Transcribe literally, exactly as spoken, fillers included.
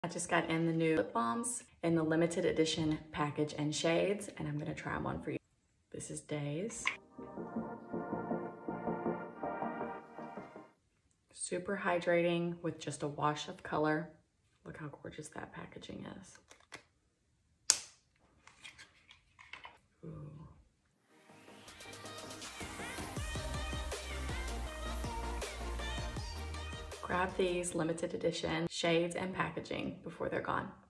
I just got in the new lip balms in the limited edition package and shades, and I'm gonna try them on for you. This is Days. Super hydrating with just a wash of color. Look how gorgeous that packaging is. Ooh. Grab these limited edition shades and packaging before they're gone.